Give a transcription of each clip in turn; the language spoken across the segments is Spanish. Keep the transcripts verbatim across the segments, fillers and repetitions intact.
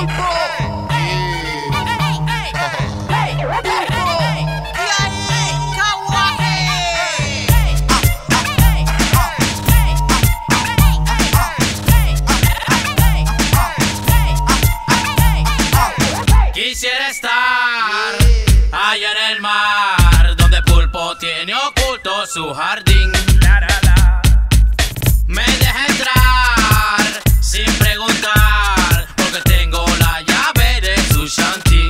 pulpo. Quisiera estar allá en el mar, donde Pulpo tiene oculto su jardín. Me deja entrar sin preguntar, porque tengo la llave de su shanty.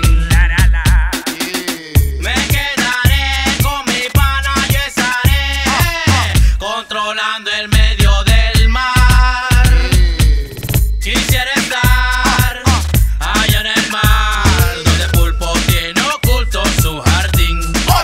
Me quedaré con mi pana y estaré controlando el medio del mar. Quisiera estar allá en el mar, donde Pulpo tiene oculto su jardín.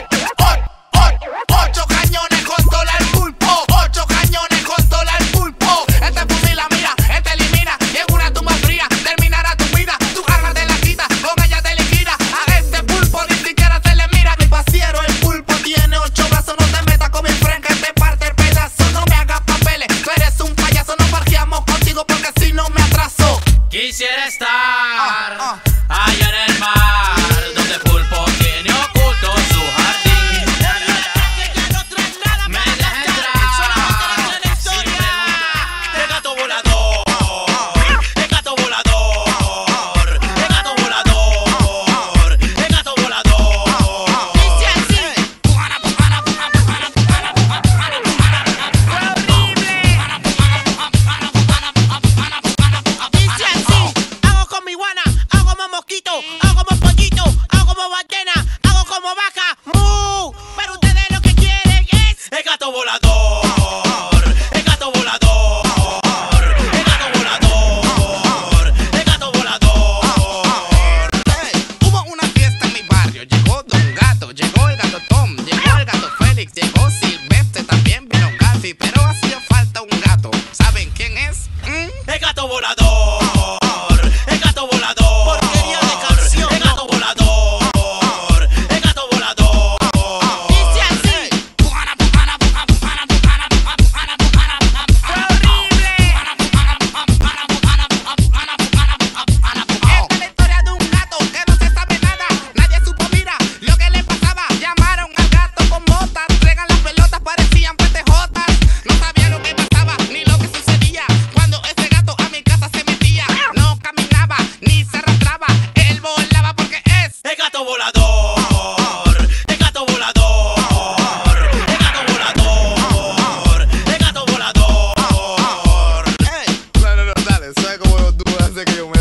Ocho cañones controla el pulpo. Ocho cañones controla el pulpo. Este fusila, mira, este elimina. Y en una tumba fría terminará tu vida. Tu arma te la quita, con ella te liquida. A este pulpo ni siquiera se le mira. Mi pasiero, el pulpo tiene ocho brazos. No te metas con mi friend que te parte el pedazo. No me hagas papeles, tú eres un payaso. No parqueamos contigo porque si no me atraso. Quisiera estar allá en el mar, donde Pulpo tiene oculto su jardín. Me deja entrar sin preguntar. El gato volador, el gato volador, el gato volador, el gato volador. Dice así. Dice así. Hago con mi guana, hago como mosquito, hago como pollito, hago como ballena, hago como vaca. ¡Mu! Pero ustedes lo que quieren es El gato volador, el gato volador, el gato volador, el gato volador. Hubo una fiesta en mi barrio, llegó Don Gato, llegó el gato Tom, llegó el gato Félix, llegó Silvestre, también vino Gafi, pero hacía falta un gato. ¿Saben quién es? ¿Mm? El gato volador, el gato volador. Porquería de canción. El gato volador, el gato volador. Dice así. Esta es la historia de un gato que no se sabe nada. Nadie supo, mira, lo que le pasaba. Llamaron al gato con botas, traigan las pelotas, parecían petejotas. No sabía lo que pasaba, ni lo que sucedía cuando ese gato a mi casa se metía. No caminaba, ni se arrastraba, él volaba porque es El gato volador, el gato volador, el gato volador, el gato volador. No, no, no, dale, ¿sabes cómo tú haces que yo me